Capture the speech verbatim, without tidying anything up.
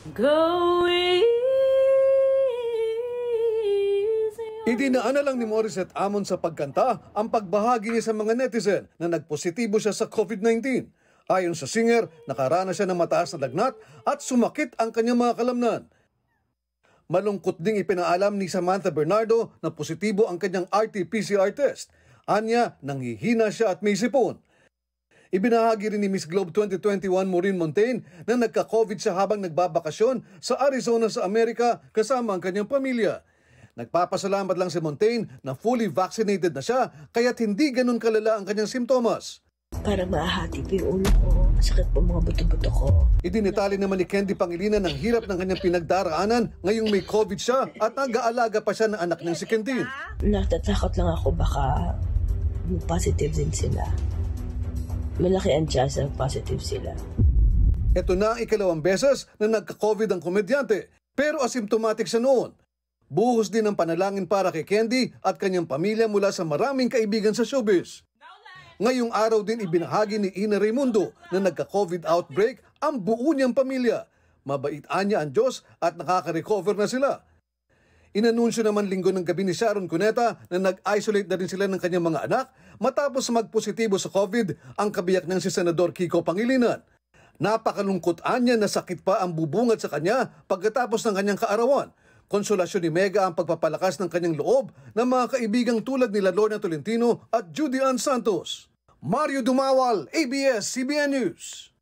Go easy. Idinaan na lang ni Morissette Amon sa pagkanta ang pagbahagi niya sa mga netizen na nagpositibo siya sa COVID nineteen. Ayon sa singer, nakaranas siya ng mataas na lagnat at sumakit ang kanyang mga kalamnan. Malungkot ding ipinaalam ni Samantha Bernardo na positibo ang kanyang R T P C R test. Anya, nanghihina siya at may sipon. Ibinahagi rin ni Miss Globe twenty twenty-one Maureen Montaigne na nagka-COVID siya habang nagbabakasyon sa Arizona sa Amerika kasama ang kanyang pamilya. Nagpapasalamat lang si Montaigne na fully vaccinated na siya kaya't hindi ganun kalala ang kanyang simptomas. Para maahati po yung ulo ko, sakit po mga buto-buto ko. Idinitali naman ni Candy Pangilinan ang hirap ng kanyang pinagdaraanan ngayong may COVID siya at nag-aalaga pa siya ng anak niyang si Kentin. Natatakot lang ako baka positive din sila. Malaki ang chance na positive sila. Ito na ang ikalawang beses na nagka-COVID ang komedyante, pero asymptomatic siya noon. Buhos din ang panalangin para kay Candy at kanyang pamilya mula sa maraming kaibigan sa showbiz. Ngayong araw din ibinahagi ni Ina Raimundo na nagka-COVID outbreak ang buo niyang pamilya. Mabait niya ang Diyos at nakaka-recover na sila. Inanunsyo naman linggo ng gabi ni Sharon Cuneta na nag-isolate na rin sila ng kanyang mga anak matapos magpositibo sa COVID ang kabiyak ng si Senador Kiko Pangilinan. Napakalungkot niya na sakit pa ang bubungad sa kanya pagkatapos ng kanyang kaarawan. Konsolasyon ni Mega ang pagpapalakas ng kanyang loob ng mga kaibigang tulad nila Lorna Tolentino at Judy Ann Santos. Mario Dumawal, A B S C B N News.